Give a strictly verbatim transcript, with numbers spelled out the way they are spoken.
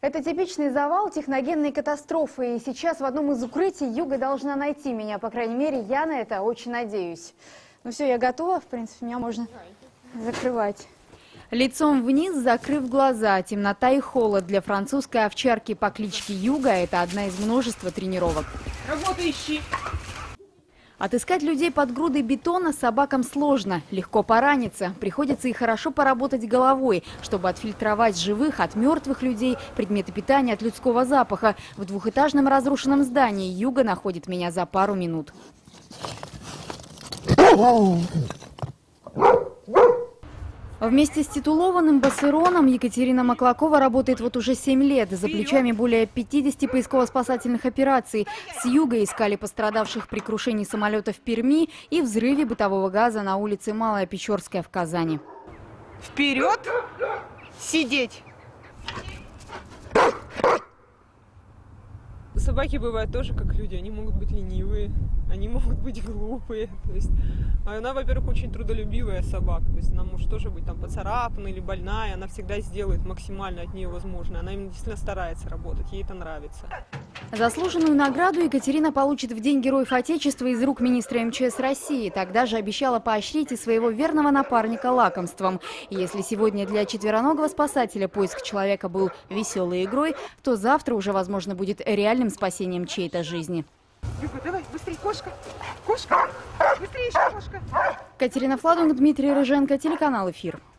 Это типичный завал техногенной катастрофы. И сейчас в одном из укрытий Юга должна найти меня. По крайней мере, я на это очень надеюсь. Ну все, я готова. В принципе, меня можно закрывать. Лицом вниз, закрыв глаза. Темнота и холод для французской овчарки по кличке Юга – это одна из множества тренировок. Работу ищи! Отыскать людей под грудой бетона собакам сложно, легко пораниться. Приходится и хорошо поработать головой, чтобы отфильтровать живых от мертвых людей, предметы питания от людского запаха. В двухэтажном разрушенном здании Юга находит меня за пару минут. Вместе с титулованным Бассероном Екатерина Маклакова работает вот уже семь лет. За плечами более пятидесяти поисково-спасательных операций. С юга искали пострадавших при крушении самолета в Перми и взрыве бытового газа на улице Малая Печорская в Казани. Вперед! Сидеть! Собаки бывают тоже как люди, они могут быть ленивые, они могут быть глупые. То есть, она, во-первых, очень трудолюбивая собака, то есть она может тоже быть там поцарапана или больная, она всегда сделает максимально от нее возможное. Она именно действительно старается работать, ей это нравится. Заслуженную награду Екатерина получит в День Героев Отечества из рук министра эм че эс России. Тогда же обещала поощрить и своего верного напарника лакомством. И если сегодня для четвероногого спасателя поиск человека был веселой игрой, то завтра уже, возможно, будет реальным спасением чьей-то жизни. Люба, давай, быстрее, кошка! Кошка! Быстрее еще, кошка! Катерина Фладунг, Дмитрий Рыженко, телеканал «Эфир».